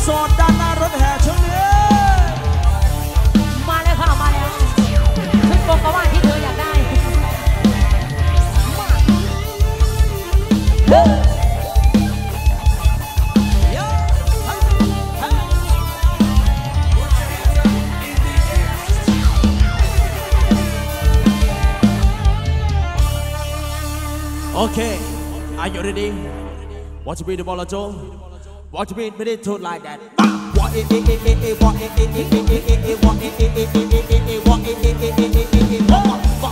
โสดด้านหน้ารถแห่ช่วงนี้มาเลยค่ะมาแล้วชุดโกโกวาที่เธออยากได้โอเค Are you ready? Want to be the ball, Joe? Want to be ready to like that? What it it it it it what it it it it it it what it it it it it it what it it it it it it what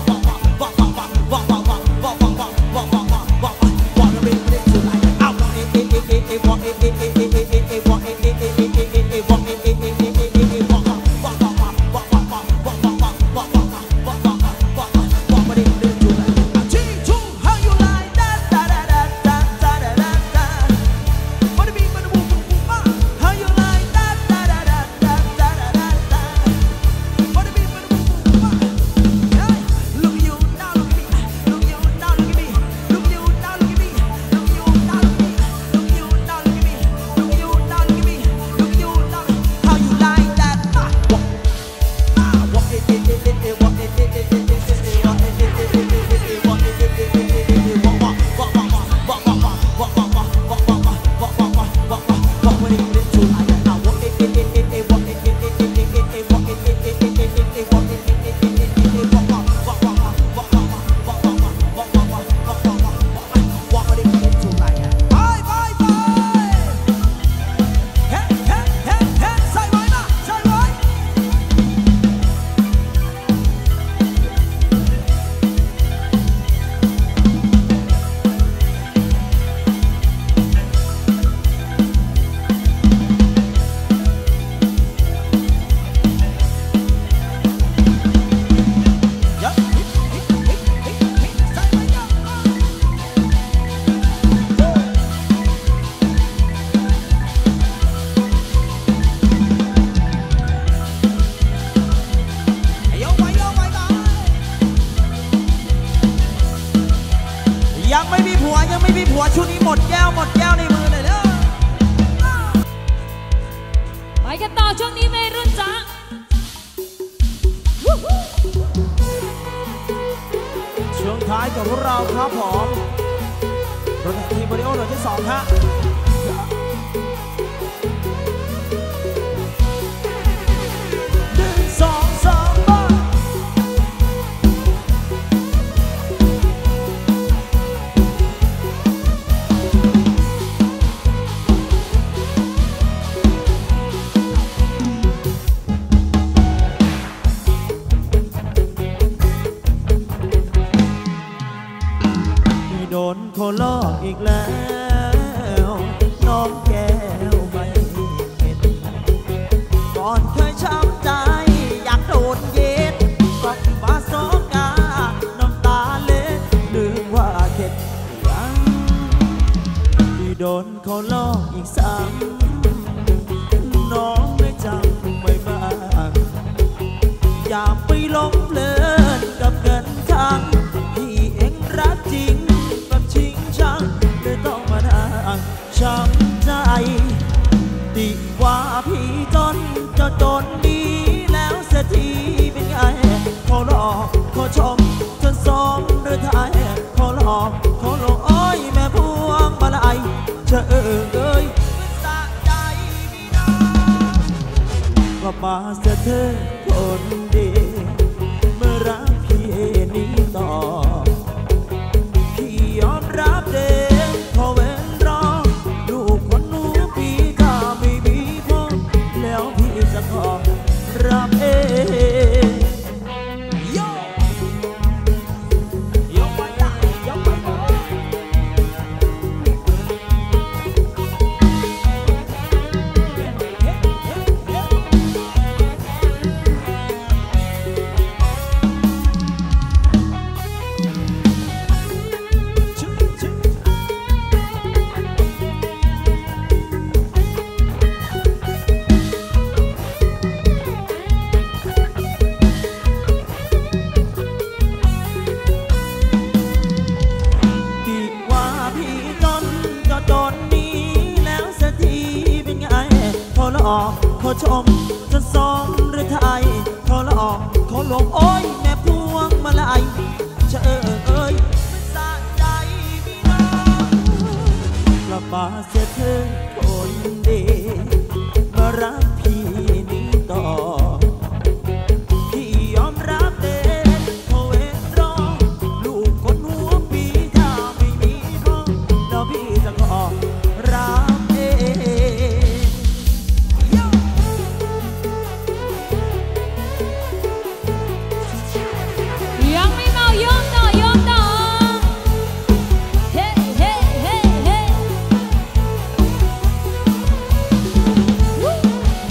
want to be ready to like that? I want it it it it it what it it it it it it what it it it it it it what it it it it it it whatช่วงนี้หมดแก้วในมือเลยเด้อไปกันต่อช่วงนี้เมรุ่นจ้าช่วงท้ายกับพวกเราครับผมรถทีมบริโอหน่วยที่2ครับโดนคนลอกอีกแล้วน้องแก้วไม่เห็นก่อนเคยช้ำใจอยากโดนเย็ดก็มาโซกาน้ำตาเล็ดนึกว่าเข็ดยังที่โดนเขาลอกอีกซ้ำน้องไม่จำไม่บ้างอย่าไปหลงเพลินกับเงินทางที่เอ็งรักจริงต้องมานั่งช้ำใจดีกว่าพี่จนจะจนดีแล้วเสียทีเป็นไงเขาหลอกเขาชมจนซ้อมหรือไทยเขาหลอกเขาหลอกอ้อยแม่พวงมาลัยเชเอ้ยสะใจพี่น้องกลับมาเสียเธอคนดีเมื่อรักพี่นี้ต่อพี่ยอมรับเด้รับเองโยไปได้โยไปได้อกเขาชมจะซ้อมหรือไทยเขาหลอกเขาหลงโอ้ยแม่พวงมาลัยเชอเอ้ยไม่สะใจพี่น้องกลับมาเสียเธอคนดีมารักพี่นี้ต่อพี่ยอมรับเด็กเขาเวรอลูกคนหัวปีถ้าไม่มีพ่อแล้วพี่จะขอรับเองยังไม่เมายอมต่อยอมต่อเฮ้เฮ้เฮ้เฮ้วู้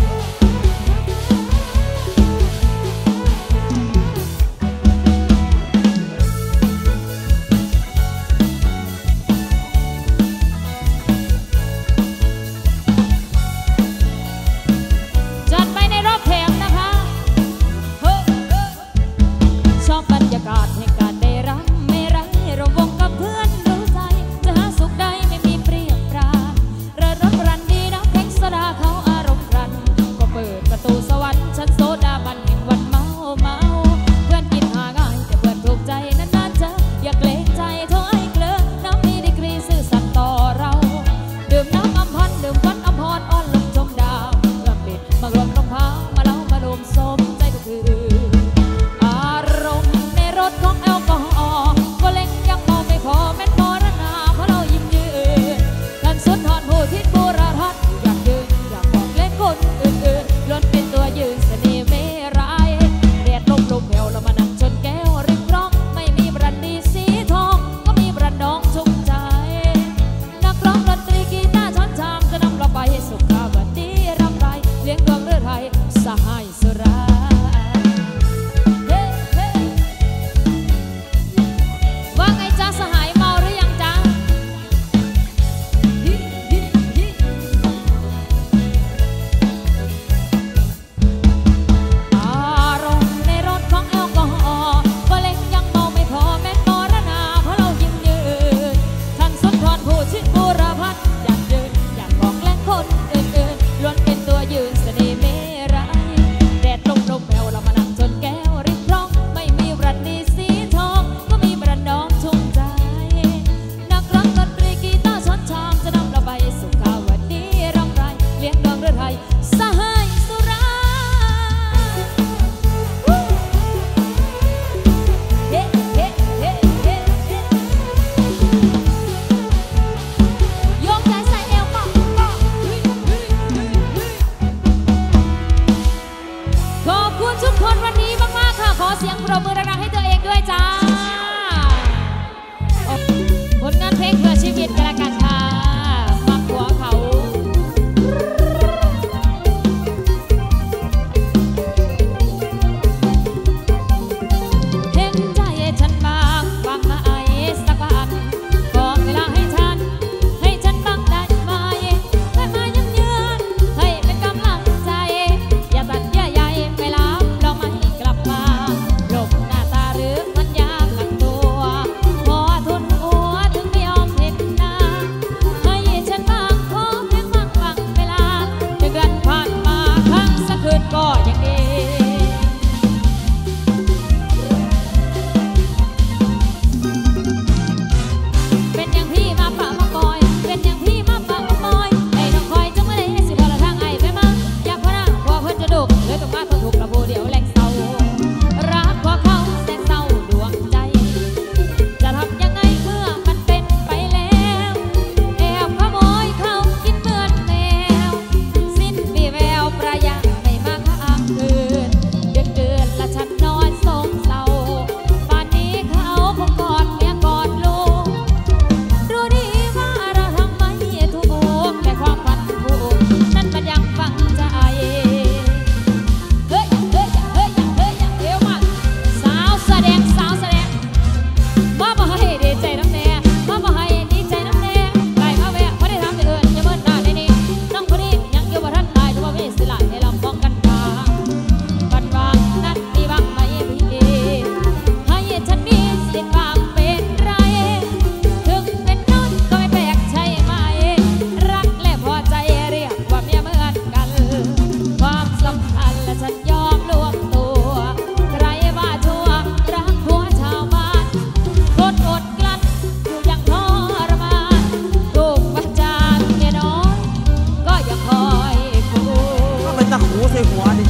ส่หัวดิ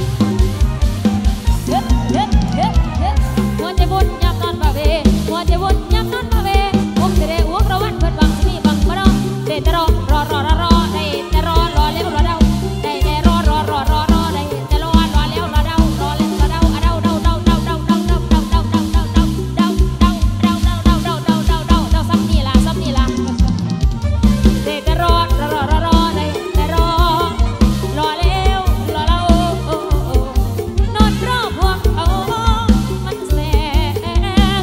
หัวใจบุญยำนอนมาเวหัวใจบุญยำนอนมาเวอุ้มเสด็จอ้วกระวันเพิ่นวังมีบังมาดองเด็ดรอได้แต่รอเลี้ยวรอเดาได้แต่รอได้แต่รอเลี้ยวรอเดารอเลี้ยวรอเดาเดาซ้ำนี่ล่ะเด็ดแต่รอได้แต่รอเลี้ยวรอเดานอนรอพวกเอามันแสง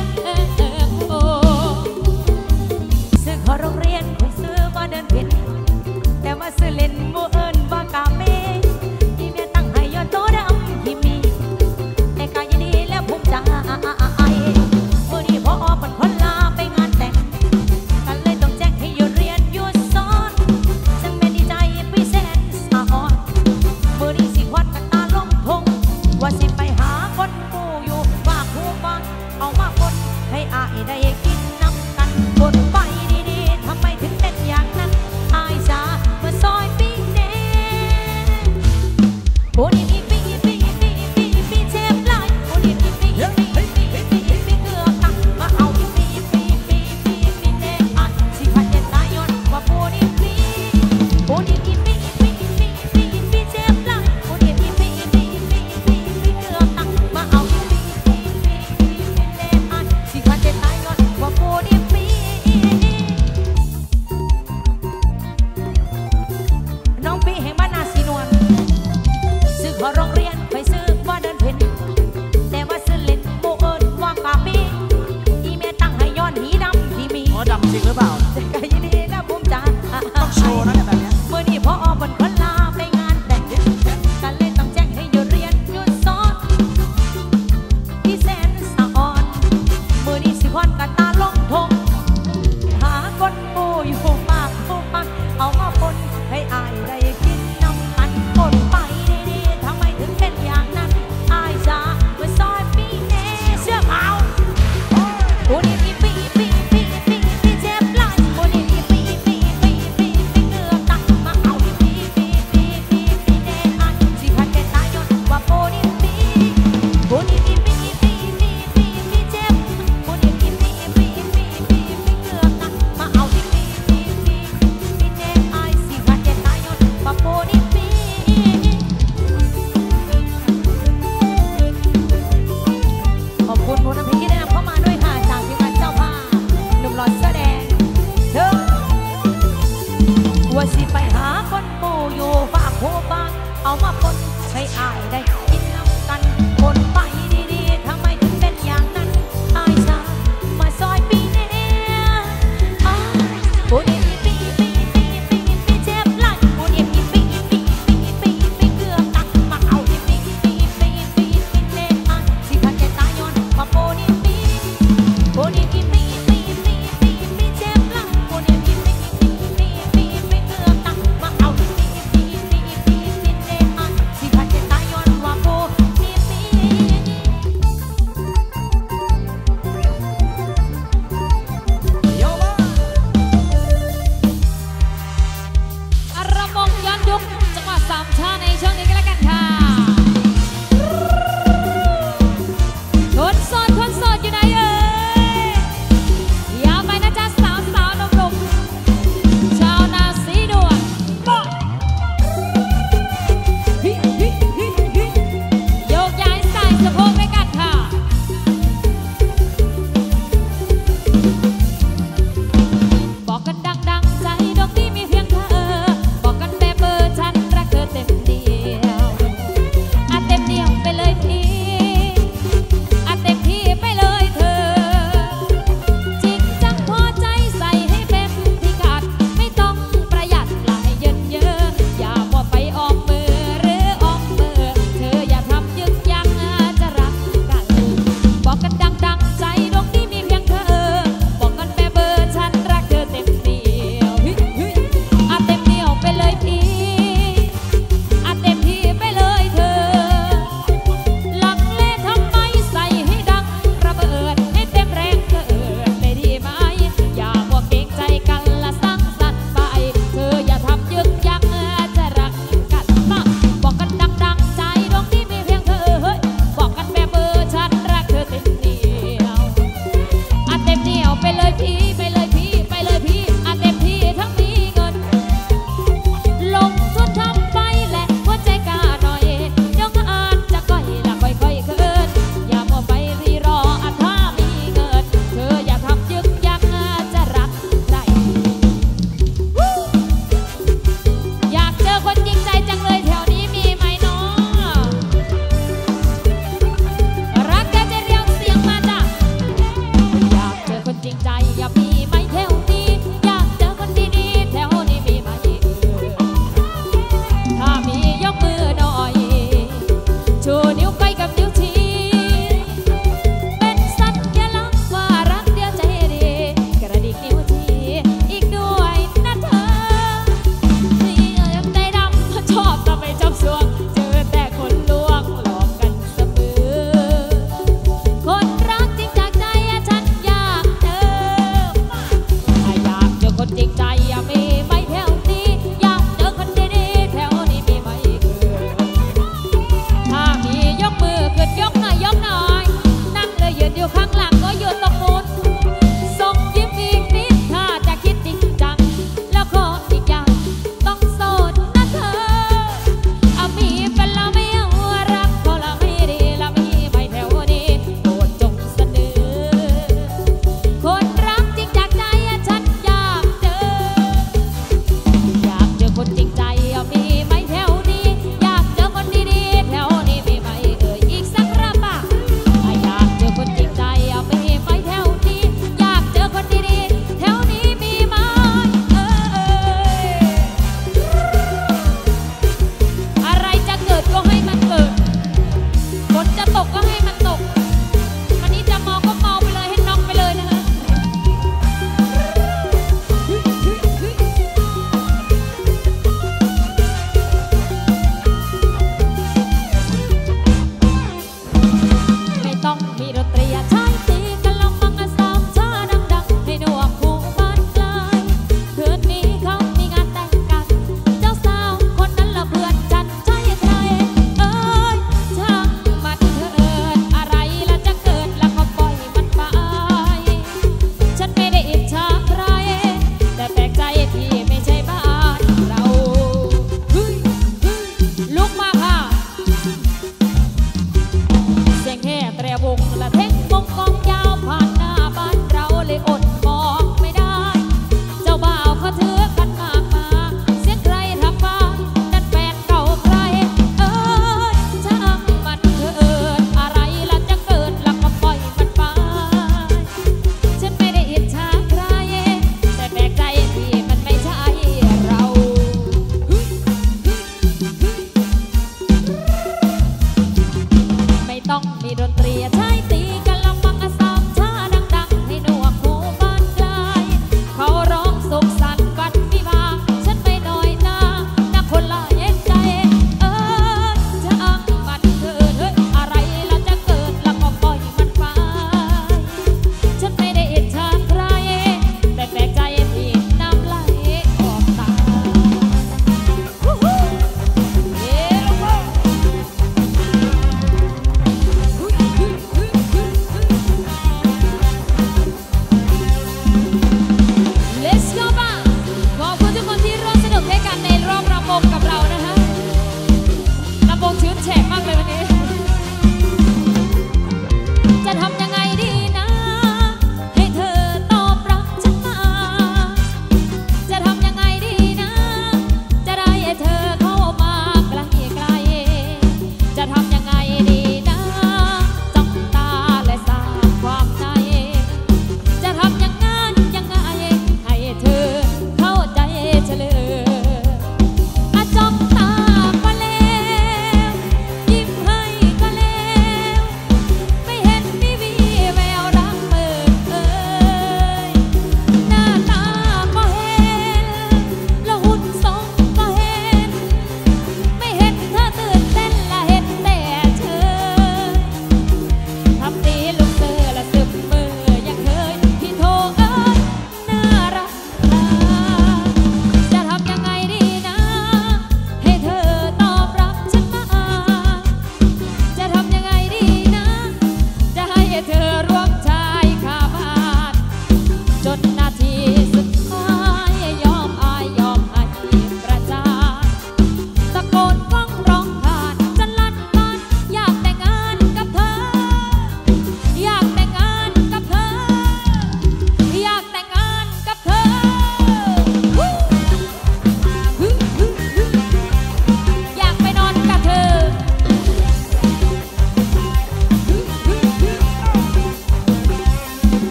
ซื้อขอโรงเรียนคอยซื้อมาเดินผิดแต่ว่าซื้อเล่นโมเอิญว่ากาเมที่เมียตั้งให้ยอดโตดำที่มีแต่กายดีและภูมิใจเมื่อนี้พอเป็นคนลาไปงานแต่งกันเลยต้องแจ้งให้หยุดเรียนหยุดสอนซึ่งแม่ดีใจพี่แสนสะอ่อนเมื่อนี้สิควัดกันตาลงทงว่าสิไปหาคนกูอยู่ฝากหูฟังเอามาคนให้อายได้กินน้ำกันบนไปดีๆทำไมถึงเป็นอย่างนั้นอายสาเมื่อซอยปีเน่โอ้นี่ปีเจ็บหลายโอ้นี่ปีเกือบตักมาเอาปีเน่อันสิขัดเย็นตายย้อนว่าโอ้นี่ปีเจ็บหลายโอ้นี่ปีเกือบตักมาเอาปีเน่อันสิขัดเย็นตายย้อนว่าโอ้นี่ปีน้องปีแห่งบ้านนาสีนวลซื้อขอโรงเรียนไปซื้อว่าเดินเพ่นแต่ว่าซื้อเล่นโมเอิญว่ากาปีอีเมตั้งให้ย้อนหีดำที่มีอ๋อดำจริงหรือเปล่าแต่ก็ยินดีนะภูมิใจต้องโชว์นะเนี่ยแบบเนี้ยเมื่อนี้พอเป็นคนลาไปงานแต่งกันเลยต้องแจ้งให้หยุดเรียนหยุดสอนพี่แสนสะอ่อนเมื่อนี้สิควันกันตาลงทงหาคนกูอยู่ปากเอามาปนให้อายได้กินน้ำมันปนไปดีๆทำไมถึงเป็นอย่างนั้นอายสาเมื่อซอยปีเน่เสื้อขาวโอ้นี่ปีเจ็บหลายโอ้นี่ปีเกือบตักมาเอาปีเน่อันสิขัดใจตายย้อนว่าโอ้นี่ปีเจ็บโอ้นี่ปีเกือบตักมาเอาปีเน่อันสิขัดใจตายย้อนว่าโอ้นี่ปีขอบคุณผู้นำเพลงที่ได้นำเข้ามาด้วยค่ะจากทีมงานเจ้าภาพหนุ่มหล่อแสดงเธอว่าสิไปหาคนปูอยู่ฝากหูฟังเอามาปนให้อายได้กินน้ำกันปนไปดีๆทำไมถึงเป็นอย่างนั้นอายสามาซอยปีเน่โอ้นี่ปีเจ็บหลายโอ้นี่ปีเกือบตักมาเอาปีเน่อันสิขัดใจตายย้อนว่าโอ้นี่ปีเจ็บหลายโอ้นี่ปีเกือบตักมาเอาปีเน่อันสิขัดใจตายย้อนว่าโอ้นี่ปีโยมาอารมณ์ย้อนยุคจังหวัดสามชาในช่วงนี้ก็แล้วกันค่ะคนโสดอยู่ไหนเอ่ยอย่าไปนะจ๊ะสาวหนุ่มๆชาวนาสีดวงโยกย้ายใส่สะโพกด้วยกันค่ะบอกกันดังๆใจดวงที่มีเพียงเธอบอกกันแบบเบอร์ฉันรักเธอเต็มที่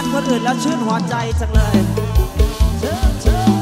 คนอื่นแล้วชื่นหัวใจจังเลยเชิญเชิญ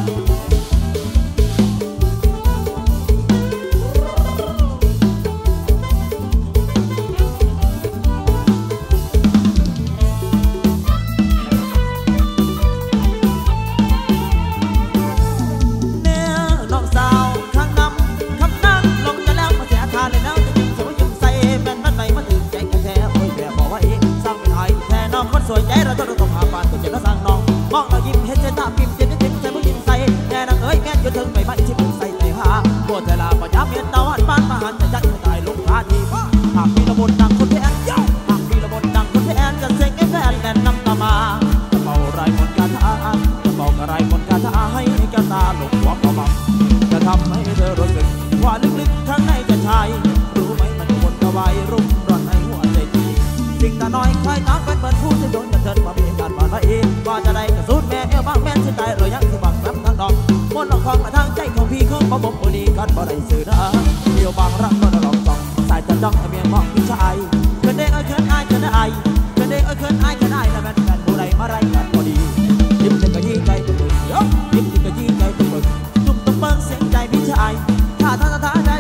สวยใจเราต้องหาปานตัวเจ็บแล้วสร้างน้องมองเรายิ้มเห็นใจตาปิ่มเจ็บใจใจผู้ยิ้มใส่แง่นางเอ้ยแง่อยู่ถึงไม่พันที่ปุ่นใส่ใจหาปวดเธอลาปะย้ำเห็นตาวันบ้านมาหันจะยัดตายลงขาทีหากมีระบบดังคนแทนหากมีระบบดังคนแทนจะเซ็งให้แฟนแน่นนำตามาจะเบาไรหมดกาถาจะเบากระไรหมดกาถาให้แก้วตาหลงหัวเขาบังจะทำให้เธอรู้สึกว่าลึกๆข้างในจะชายรู้ไหมมันวนกระวายรุ่มร้อนในหัวใจทีสิ่งตาน้อยคอยตามเป็นเหมือนผู้ที่โดนกระเทินมาเพียงการบาดละเองว่าจะได้กระสุนแม่เอวบางแม่นสิตายหรือยังสิบังน้ำทางดอกมนต์หลอกคลองมาทางใจของพี่ของบ่บ่ดีกันบ่ได้สื่อนะเดียวบางรักก็หลอกจ่องสายจะจ้องให้เมียมองพี่ชายเกินเด้อเกินอายเกินอายเกินเด้อเกินอายเกินอายแล้วแม่นแม่นผู้ใดมาไรกันพอดียิ้มจะกระยี่ใจตุ้มบึงยิ้มจะกระยี่ใจตุ้มบึงตุ้มตุ้มเบิ้งเสียงใจพี่ชายถ้าได้ถ้าได้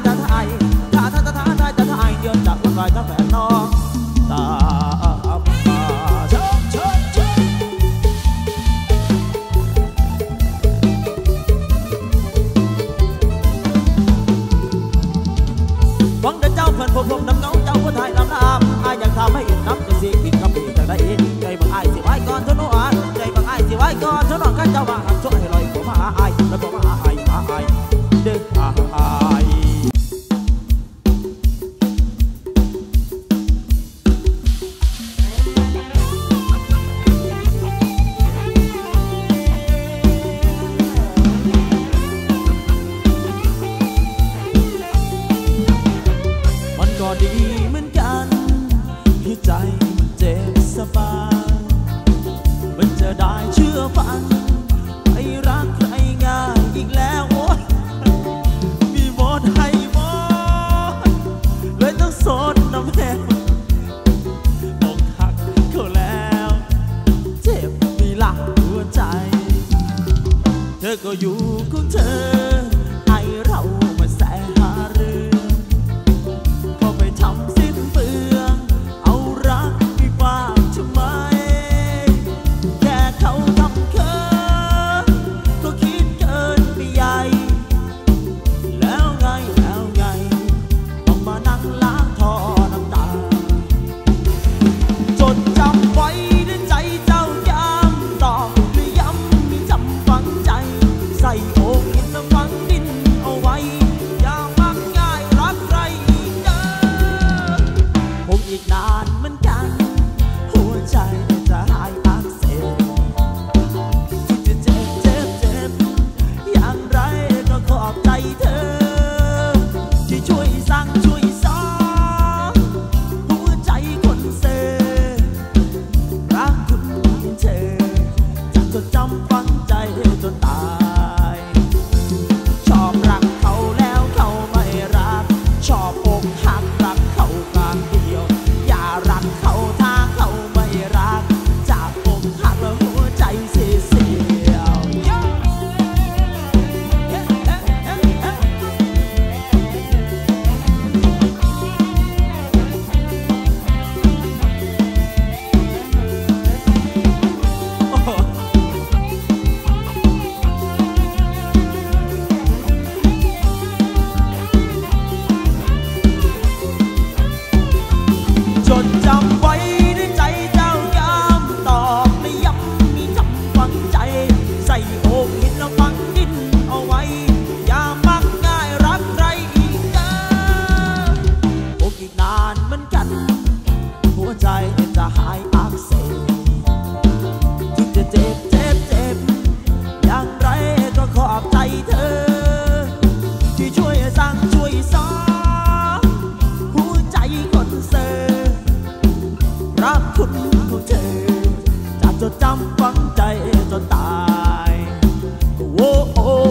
เดียวจากคนวายทั้งแฟนน้องตาหวังเดินเจ้าเพื่อนผมน้ำเงาเจ้าผู้ไทยน้ำน้ำอายอยากทำให้อิ่มน้ำจะเสียกินกับพี่จากได้ใจบางอายสิไว้ก่อนเท่านั้นใจบางอายสิไว้ก่อนเท่านั้นกันเจ้าว่าหักช่วยให้ลอยผมมาอายแล้วผมมาอายเด้ออายดีเหมือนกันที่ใจมันเจ็บสบายมันจะได้เชื่อฟังไม่รักใครง่ายอีกแล้วโอ๊ยมีหมดให้หมดเลยต้องโซนน้ำแห้งอกหักเขาแล้วเจ็บมีหลักหัวใจเธอก็อยู่ของเธอให้เรามาแสหาเรื่องทำสิ้นเปลืองเอารักไปฝากทำไมแค่เขาทำเคินก็คิดเกินไปใหญ่แล้วไงต้องมานั่งล้างท่อน้ำตาจดจำไว้ในใจเจ้าย้ำตอกไม่ย้ำไม่จำฝังใจใส่โอ่งหินแล้วฝังดินเอาไว้อย่ามักง่ายรักใครผมอีกนานเหมือนกันหัวใจจะหายอักเสบที่จะเจ็บอย่างไรก็ขอบใจเธอที่ช่วยสั่งช่วยสอนหัวใจคนเซ่รักคุณเธอจะจดจำฝังใจจนตายชอบรักเขาแล้วเขาไม่รักชอบอกหักรักเขาข้างเดียวอย่ารักเขาถ้าเขาไม่รักจากอกหักแล้วหัวใจเสียวจดจำไว้ในใจเจ้าย้ำตอกไม่ย้ำมีจำฝังใจใส่โอ่งหินแล้วฝังดินเอาไว้อย่ามักง่ายรักใครอีกเด้ออกอีกนานเหมือนกันหัวใจจะหายอักเสบที่จะเจ็บอย่างไรก็ขอบใจเธอที่ช่วยสั่งช่วยสอนหัวใจคนเซ่รักคุณของเธอจะจดจำฝังใจจนตายโอ้